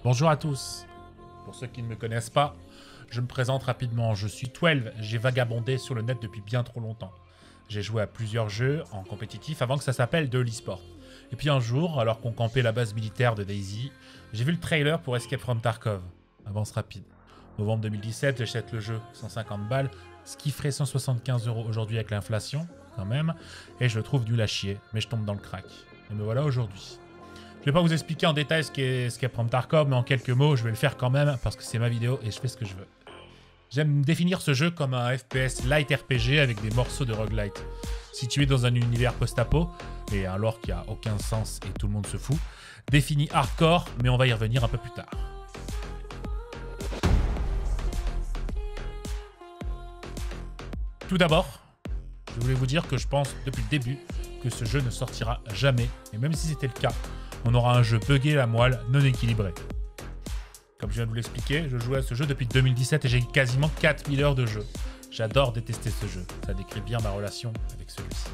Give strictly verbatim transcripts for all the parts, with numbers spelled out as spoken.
Bonjour à tous. Pour ceux qui ne me connaissent pas, je me présente rapidement. Je suis douze, j'ai vagabondé sur le net depuis bien trop longtemps. J'ai joué à plusieurs jeux en compétitif avant que ça s'appelle de l'e-sport. Et puis un jour, alors qu'on campait la base militaire de DayZ, j'ai vu le trailer pour Escape from Tarkov. Avance rapide. Novembre deux mille dix-sept, j'achète le jeu cent cinquante balles, ce qui ferait cent soixante-quinze euros aujourd'hui avec l'inflation, quand même, et je le trouve nul à chier, mais je tombe dans le crack. Et me voilà aujourd'hui. Je vais pas vous expliquer en détail ce qu'est Escape from Tarkov, mais en quelques mots, je vais le faire quand même, parce que c'est ma vidéo et je fais ce que je veux. J'aime définir ce jeu comme un F P S light R P G avec des morceaux de roguelite. Situé dans un univers post-apo, et un lore qui a aucun sens et tout le monde se fout, défini hardcore, mais on va y revenir un peu plus tard. Tout d'abord, je voulais vous dire que je pense depuis le début que ce jeu ne sortira jamais, et même si c'était le cas, on aura un jeu buggé la moelle, non équilibré. Comme je viens de vous l'expliquer, je jouais à ce jeu depuis deux mille dix-sept et j'ai quasiment quatre mille heures de jeu. J'adore détester ce jeu, ça décrit bien ma relation avec celui-ci.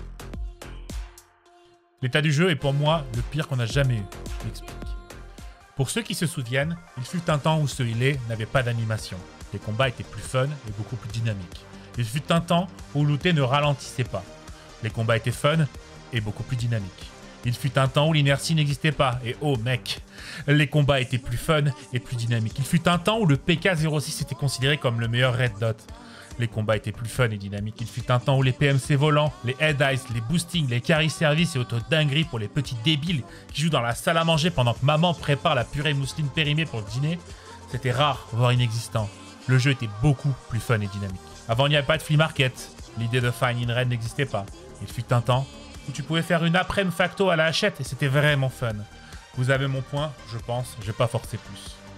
L'état du jeu est pour moi le pire qu'on a jamais eu, je m'explique. Pour ceux qui se souviennent, il fut un temps où ce healer n'avait pas d'animation. Les combats étaient plus fun et beaucoup plus dynamiques. Il fut un temps où looter ne ralentissait pas. Les combats étaient fun et beaucoup plus dynamiques. Il fut un temps où l'inertie n'existait pas, et oh mec, les combats étaient plus fun et plus dynamiques. Il fut un temps où le P K zéro six était considéré comme le meilleur red dot. Les combats étaient plus fun et dynamiques. Il fut un temps où les P M C volants, les head ice, les boostings, les carry service et auto-dingueries pour les petits débiles qui jouent dans la salle à manger pendant que maman prépare la purée mousseline périmée pour le dîner, c'était rare, voire inexistant. Le jeu était beaucoup plus fun et dynamique. Avant, il n'y avait pas de flea market. L'idée de find in raid n'existait pas. Il fut un temps où tu pouvais faire une après-midi facto à la hachette et c'était vraiment fun. Vous avez mon point, je pense, je vais pas forcer plus.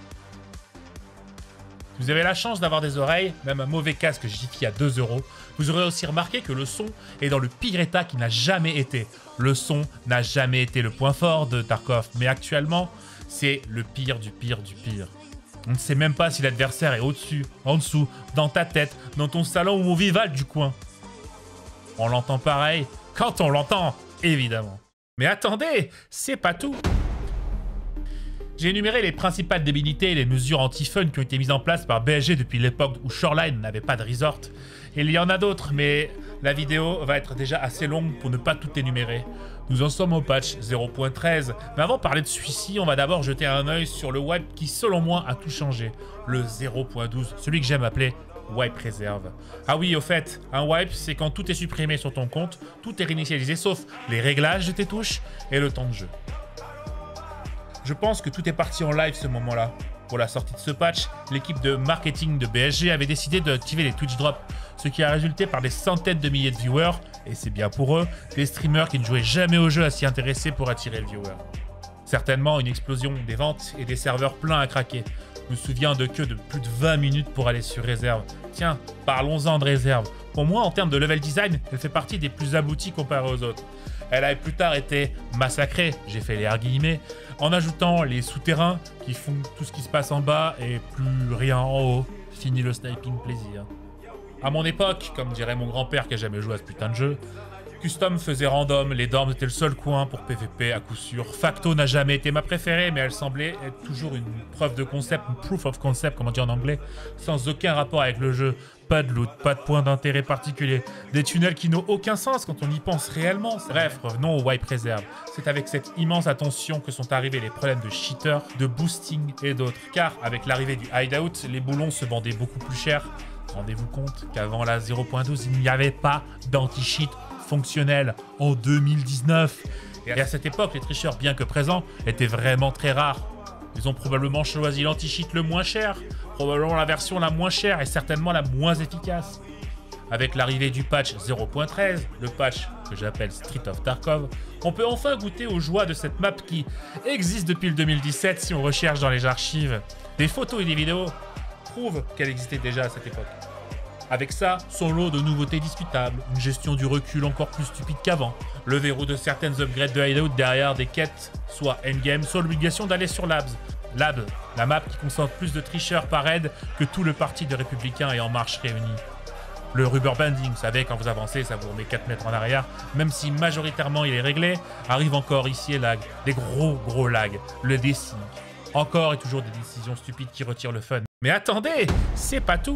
Si vous avez la chance d'avoir des oreilles, même un mauvais casque Jiffy à deux euros, vous aurez aussi remarqué que le son est dans le pire état qu'il n'a jamais été. Le son n'a jamais été le point fort de Tarkov, mais actuellement, c'est le pire du pire du pire. On ne sait même pas si l'adversaire est au-dessus, en dessous, dans ta tête, dans ton salon ou au Vival du coin. On l'entend pareil quand on l'entend, évidemment. Mais attendez, c'est pas tout. J'ai énuméré les principales débilités et les mesures anti-fun qui ont été mises en place par B S G depuis l'époque où Shoreline n'avait pas de resort. Et il y en a d'autres, mais la vidéo va être déjà assez longue pour ne pas tout énumérer. Nous en sommes au patch zéro point treize, mais avant de parler de celui-ci, on va d'abord jeter un œil sur le wipe qui, selon moi, a tout changé. Le zéro point douze, celui que j'aime appeler wipe réserve. Ah oui, au fait, un wipe, c'est quand tout est supprimé sur ton compte, tout est réinitialisé sauf les réglages de tes touches et le temps de jeu. Je pense que tout est parti en live ce moment-là. Pour la sortie de ce patch, l'équipe de marketing de B S G avait décidé d'activer les Twitch Drops, ce qui a résulté par des centaines de milliers de viewers, et c'est bien pour eux, des streamers qui ne jouaient jamais au jeu à s'y intéresser pour attirer le viewer. Certainement une explosion des ventes et des serveurs pleins à craquer. Je me souviens de queues de plus de vingt minutes pour aller sur réserve. Tiens, parlons-en de réserve. Pour moi, en termes de level design, elle fait partie des plus abouties comparées aux autres. Elle a plus tard été massacrée, j'ai fait les guillemets, en ajoutant les souterrains qui font tout ce qui se passe en bas et plus rien en haut. Fini le sniping plaisir. À mon époque, comme dirait mon grand-père qui a jamais joué à ce putain de jeu, Custom faisait random, les dorms étaient le seul coin pour P V P à coup sûr. Facto n'a jamais été ma préférée, mais elle semblait être toujours une preuve de concept, une proof of concept, comme on dit en anglais, sans aucun rapport avec le jeu. Pas de loot, pas de point d'intérêt particulier, des tunnels qui n'ont aucun sens quand on y pense réellement. Bref, revenons au wipe réserve. C'est avec cette immense attention que sont arrivés les problèmes de cheater, de boosting et d'autres. Car avec l'arrivée du hideout, les boulons se vendaient beaucoup plus cher. Rendez-vous compte qu'avant la zéro point douze, il n'y avait pas d'anti-cheat fonctionnel en deux mille dix-neuf. Et à cette époque, les tricheurs, bien que présents, étaient vraiment très rares. Ils ont probablement choisi l'anti-cheat le moins cher, probablement la version la moins chère et certainement la moins efficace. Avec l'arrivée du patch zéro point treize, le patch que j'appelle Street of Tarkov, on peut enfin goûter aux joies de cette map qui existe depuis le deux mille dix-sept si on recherche dans les archives. Des photos et des vidéos prouvent qu'elle existait déjà à cette époque. Avec ça, son lot de nouveautés discutables, une gestion du recul encore plus stupide qu'avant, le verrou de certaines upgrades de hideout derrière des quêtes, soit endgame, soit l'obligation d'aller sur Labs. Lab, la map qui concentre plus de tricheurs par raid que tout le parti des Républicains et En Marche réunis. Le rubber banding, vous savez, quand vous avancez, ça vous remet quatre mètres en arrière, même si majoritairement il est réglé, arrive encore ici et lag, des gros gros lags, le desync. Encore et toujours des décisions stupides qui retirent le fun. Mais attendez, c'est pas tout.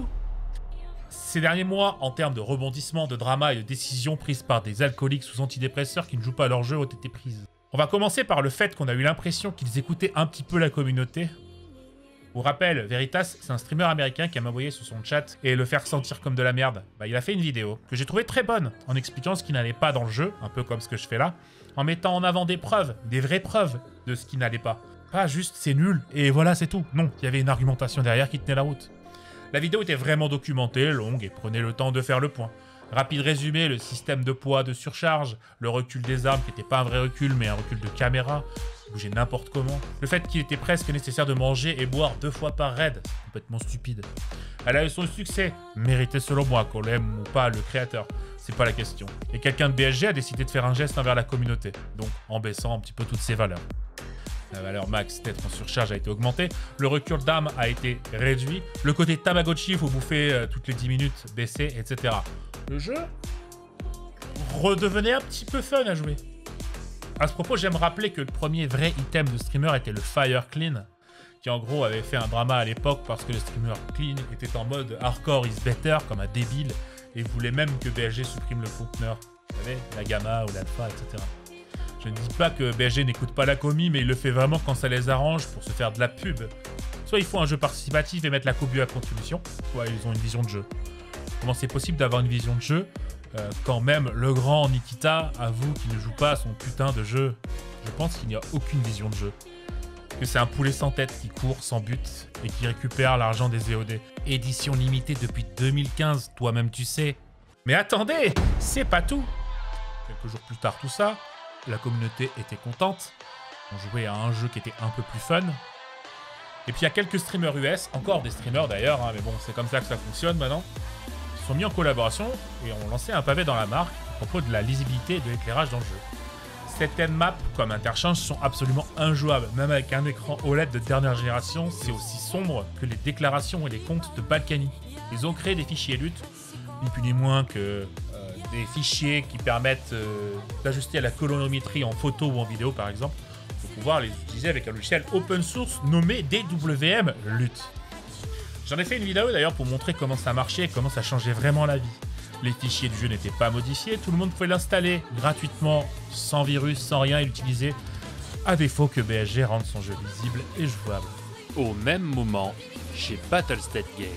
Ces derniers mois, en termes de rebondissements, de drama et de décisions prises par des alcooliques sous antidépresseurs qui ne jouent pas à leur jeu ont été prises. On va commencer par le fait qu'on a eu l'impression qu'ils écoutaient un petit peu la communauté. Pour rappel, Veritas, c'est un streamer américain qui a m'envoyé sur son chat et le faire sentir comme de la merde. Bah, il a fait une vidéo que j'ai trouvée très bonne en expliquant ce qui n'allait pas dans le jeu, un peu comme ce que je fais là, en mettant en avant des preuves, des vraies preuves de ce qui n'allait pas. Pas juste c'est nul et voilà c'est tout. Non, il y avait une argumentation derrière qui tenait la route. La vidéo était vraiment documentée, longue et prenait le temps de faire le point. Rapide résumé, le système de poids de surcharge, le recul des armes qui n'était pas un vrai recul mais un recul de caméra, bouger n'importe comment. Le fait qu'il était presque nécessaire de manger et boire deux fois par raid, c'est complètement stupide. Elle a eu son succès, mérité selon moi, qu'on l'aime ou pas le créateur, c'est pas la question. Et quelqu'un de B S G a décidé de faire un geste envers la communauté, donc en baissant un petit peu toutes ses valeurs. La valeur max d'être en surcharge a été augmentée, le recul d'armes a été réduit, le côté Tamagotchi, il faut bouffer euh, toutes les dix minutes, baissé, et cetera. Le jeu redevenait un petit peu fun à jouer. À ce propos, j'aime rappeler que le premier vrai item de streamer était le Fire Clean, qui en gros avait fait un drama à l'époque parce que le streamer Clean était en mode hardcore is better, comme un débile, et voulait même que B S G supprime le conteneur. Vous savez, la gamma ou l'alpha, et cetera. Je ne dis pas que B S G n'écoute pas la commu, mais il le fait vraiment quand ça les arrange pour se faire de la pub. Soit ils font un jeu participatif et mettent la commu à contribution, soit ils ont une vision de jeu. Comment c'est possible d'avoir une vision de jeu euh, quand même le grand Nikita avoue qu'il ne joue pas à son putain de jeu? Je pense qu'il n'y a aucune vision de jeu. Que c'est un poulet sans tête qui court sans but et qui récupère l'argent des E O D. Édition limitée depuis deux mille quinze, toi-même tu sais. Mais attendez, c'est pas tout. Quelques jours plus tard tout ça, la communauté était contente. On jouait à un jeu qui était un peu plus fun. Et puis il y a quelques streamers U S, encore des streamers d'ailleurs, hein, mais bon, c'est comme ça que ça fonctionne maintenant, qui sont mis en collaboration et ont lancé un pavé dans la marque à propos de la lisibilité et de l'éclairage dans le jeu. Certaines maps, comme Interchange, sont absolument injouables. Même avec un écran O L E D de dernière génération, c'est aussi sombre que les déclarations et les comptes de Balkany. Ils ont créé des fichiers lutte, ni plus ni moins que euh, des fichiers qui permettent euh, d'ajuster à la colorimétrie en photo ou en vidéo par exemple, pour pouvoir les utiliser avec un logiciel open source nommé D W M Lutte. J'en ai fait une vidéo d'ailleurs pour montrer comment ça marchait et comment ça changeait vraiment la vie. Les fichiers du jeu n'étaient pas modifiés, tout le monde pouvait l'installer gratuitement, sans virus, sans rien, et l'utiliser, à défaut que B S G rende son jeu lisible et jouable. Au même moment, chez Battlestate Games.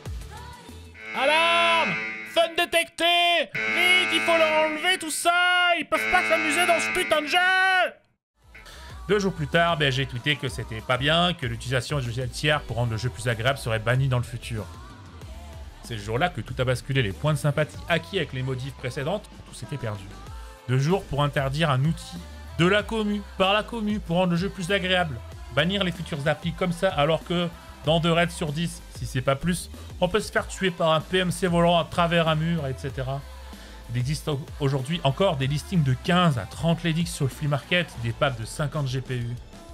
Alarme! Fun détecté! Vite, il faut leur enlever tout ça! Ils peuvent pas s'amuser dans ce putain de jeu! Deux jours plus tard, B S G tweetait que c'était pas bien, que l'utilisation de logiciels tiers pour rendre le jeu plus agréable serait bannie dans le futur. C'est ce jour-là que tout a basculé, les points de sympathie acquis avec les modifs précédentes, tout s'était perdu. Deux jours pour interdire un outil de la commu, par la commu, pour rendre le jeu plus agréable. Bannir les futures applis comme ça, alors que dans deux raids sur dix, si c'est pas plus, on peut se faire tuer par un P M C volant à travers un mur, et cetera. Il existe aujourd'hui encore des listings de quinze à trente L E D X sur le flea market, des packs de cinquante G P U.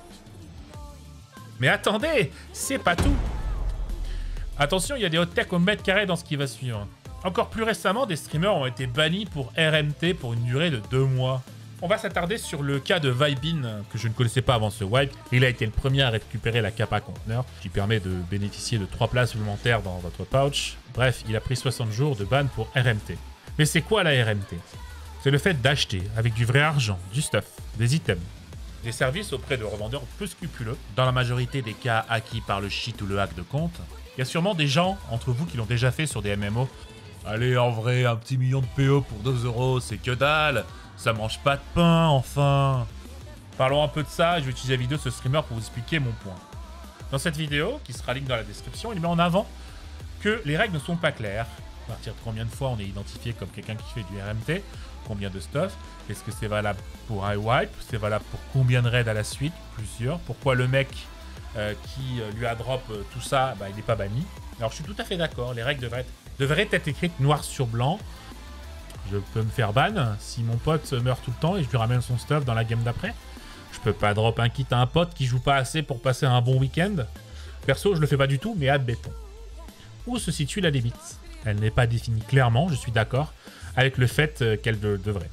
Mais attendez, c'est pas tout! Attention, il y a des hot tech au mètre carré dans ce qui va suivre. Encore plus récemment, des streamers ont été bannis pour R M T pour une durée de deux mois. On va s'attarder sur le cas de Vibin, que je ne connaissais pas avant ce wipe. Il a été le premier à récupérer la capa conteneur, qui permet de bénéficier de trois places supplémentaires dans votre pouch. Bref, il a pris soixante jours de ban pour R M T. Mais c'est quoi la R M T? C'est le fait d'acheter, avec du vrai argent, du stuff, des items, des services auprès de revendeurs peu scrupuleux, dans la majorité des cas acquis par le cheat ou le hack de compte. Il y a sûrement des gens entre vous qui l'ont déjà fait sur des M M O. Allez, en vrai, un petit million de P O pour deux euros, c'est que dalle. Ça mange pas de pain, enfin. Parlons un peu de ça, je vais utiliser la vidéo de ce streamer pour vous expliquer mon point. Dans cette vidéo, qui sera link dans la description, il met en avant que les règles ne sont pas claires. À partir de combien de fois on est identifié comme quelqu'un qui fait du R M T? Combien de stuff? Est-ce que c'est valable pour un wipe? C'est valable pour combien de raids à la suite? Plusieurs. Pourquoi le mec Euh, qui euh, lui a drop euh, tout ça, bah, il n'est pas banni. Alors je suis tout à fait d'accord, les règles devraient être, devraient être écrites noir sur blanc. Je peux me faire ban si mon pote meurt tout le temps et je lui ramène son stuff dans la game d'après. Je peux pas drop un kit à un pote qui joue pas assez pour passer un bon week-end. Perso, je le fais pas du tout, mais admettons. Où se situe la limite? Elle n'est pas définie clairement, je suis d'accord, avec le fait euh, qu'elle de, devrait.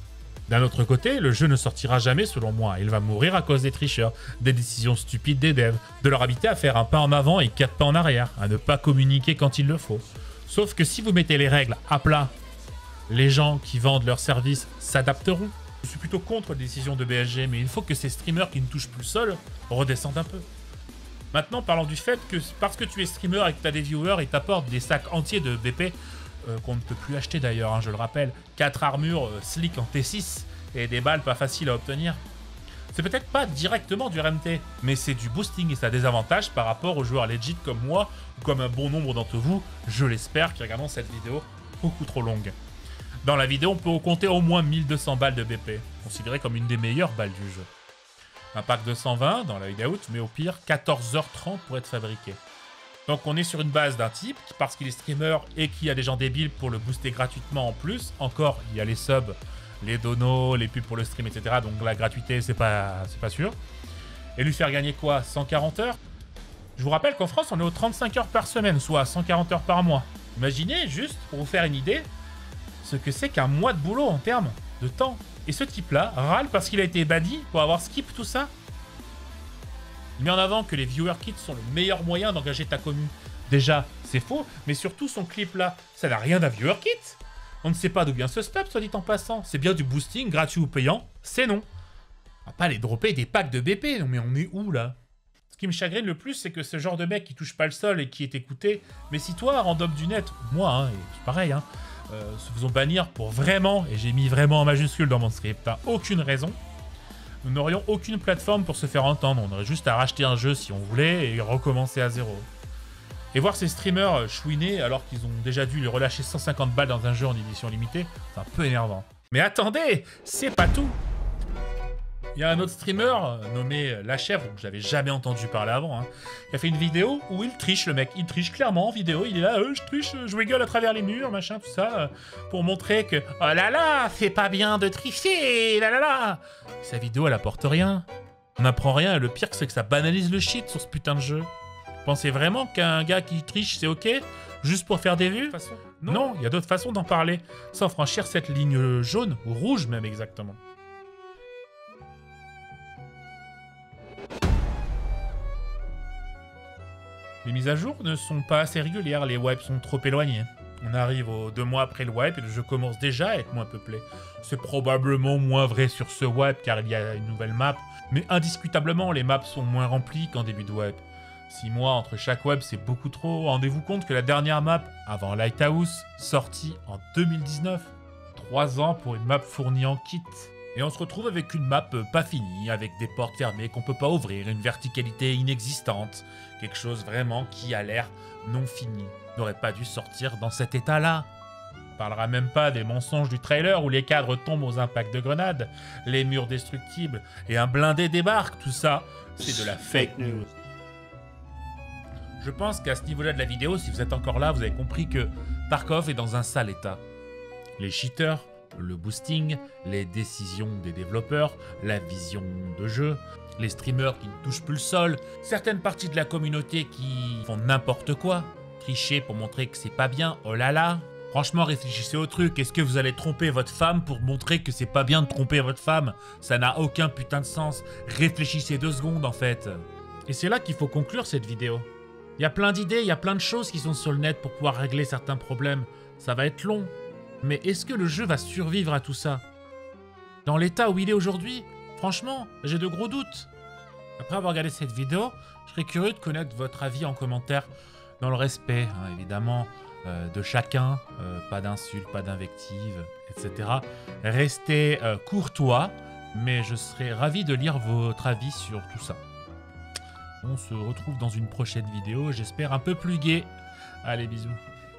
D'un autre côté, le jeu ne sortira jamais selon moi. Il va mourir à cause des tricheurs, des décisions stupides des devs, de leur habiter à faire un pas en avant et quatre pas en arrière, à ne pas communiquer quand il le faut. Sauf que si vous mettez les règles à plat, les gens qui vendent leurs services s'adapteront. Je suis plutôt contre les décisions de B S G, mais il faut que ces streamers qui ne touchent plus le sol redescendent un peu. Maintenant, parlons du fait que parce que tu es streamer et que tu as des viewers, ils t'apportent des sacs entiers de B P, euh, qu'on ne peut plus acheter d'ailleurs, hein, je le rappelle. quatre armures euh, slick en T six et des balles pas faciles à obtenir. C'est peut-être pas directement du R M T, mais c'est du boosting et ça a des avantages par rapport aux joueurs legit comme moi, ou comme un bon nombre d'entre vous, je l'espère, qui regardent cette vidéo beaucoup trop longue. Dans la vidéo, on peut compter au moins mille deux cents balles de B P, considéré comme une des meilleures balles du jeu. Un pack de cent vingt dans la hideout, mais au pire, quatorze heures trente pour être fabriqué. Donc on est sur une base d'un type, qui, parce qu'il est streamer et qu'il y a des gens débiles pour le booster gratuitement en plus. Encore, il y a les subs, les donos, les pubs pour le stream, et cetera. Donc la gratuité, c'est pas, c'est pas sûr. Et lui faire gagner quoi, cent quarante heures? Je vous rappelle qu'en France, on est aux trente-cinq heures par semaine, soit cent quarante heures par mois. Imaginez, juste, pour vous faire une idée, ce que c'est qu'un mois de boulot en termes de temps. Et ce type-là râle parce qu'il a été banni pour avoir skip tout ça. Il met en avant que les viewer kits sont le meilleur moyen d'engager ta commu. Déjà, c'est faux, mais surtout son clip-là, ça n'a rien d'un viewer kit. On ne sait pas d'où vient ce stuff, soit dit en passant. C'est bien du boosting, gratuit ou payant, c'est non. On va pas les dropper des packs de B P, non mais on est où là? Ce qui me chagrine le plus, c'est que ce genre de mec qui touche pas le sol et qui est écouté, mais si toi, random du net, moi, hein, c'est pareil, hein, Euh, se faisons bannir pour vraiment, et j'ai mis vraiment en majuscule dans mon script, hein, aucune raison, nous n'aurions aucune plateforme pour se faire entendre. On aurait juste à racheter un jeu si on voulait et recommencer à zéro. Et voir ces streamers chouiner alors qu'ils ont déjà dû les relâcher cent cinquante balles dans un jeu en édition limitée, c'est un peu énervant. Mais attendez, c'est pas tout. Il y a un autre streamer nommé La Chèvre, dont j'avais jamais entendu parler avant, hein, qui a fait une vidéo où il triche, le mec. Il triche clairement en vidéo. Il est là, euh, je triche, je wiggle à travers les murs, machin, tout ça, euh, pour montrer que oh là là, c'est pas bien de tricher, là là là. Sa vidéo, elle apporte rien. On n'apprend rien, et le pire, c'est que ça banalise le shit sur ce putain de jeu. Vous pensez vraiment qu'un gars qui triche, c'est ok? Juste pour faire des vues? Non, il y a d'autres façons d'en parler, sans franchir cette ligne jaune, ou rouge même exactement. Les mises à jour ne sont pas assez régulières, les wipes sont trop éloignés. On arrive aux deux mois après le wipe et le jeu commence déjà à être moins peuplé. C'est probablement moins vrai sur ce wipe car il y a une nouvelle map, mais indiscutablement les maps sont moins remplies qu'en début de wipe. six mois entre chaque web c'est beaucoup trop, rendez-vous compte que la dernière map, avant Lighthouse, sortie en deux mille dix-neuf. trois ans pour une map fournie en kit. Et on se retrouve avec une map pas finie, avec des portes fermées qu'on peut pas ouvrir, une verticalité inexistante, quelque chose vraiment qui a l'air non fini, n'aurait pas dû sortir dans cet état-là. On parlera même pas des mensonges du trailer où les cadres tombent aux impacts de grenades, les murs destructibles et un blindé débarque, tout ça, c'est de la fake news. Je pense qu'à ce niveau-là de la vidéo, si vous êtes encore là, vous avez compris que Tarkov est dans un sale état. Les cheaters, le boosting, les décisions des développeurs, la vision de jeu, les streamers qui ne touchent plus le sol, certaines parties de la communauté qui font n'importe quoi, tricher pour montrer que c'est pas bien, oh là là. Franchement, réfléchissez au truc, est-ce que vous allez tromper votre femme pour montrer que c'est pas bien de tromper votre femme? Ça n'a aucun putain de sens, réfléchissez deux secondes en fait. Et c'est là qu'il faut conclure cette vidéo. Il y a plein d'idées, il y a plein de choses qui sont sur le net pour pouvoir régler certains problèmes, ça va être long. Mais est-ce que le jeu va survivre à tout ça? Dans l'état où il est aujourd'hui, franchement, j'ai de gros doutes. Après avoir regardé cette vidéo, je serais curieux de connaître votre avis en commentaire, dans le respect, hein, évidemment, euh, de chacun, euh, pas d'insultes, pas d'invectives, et cetera. Restez euh, courtois, mais je serais ravi de lire votre avis sur tout ça. On se retrouve dans une prochaine vidéo, j'espère un peu plus gai. Allez, bisous.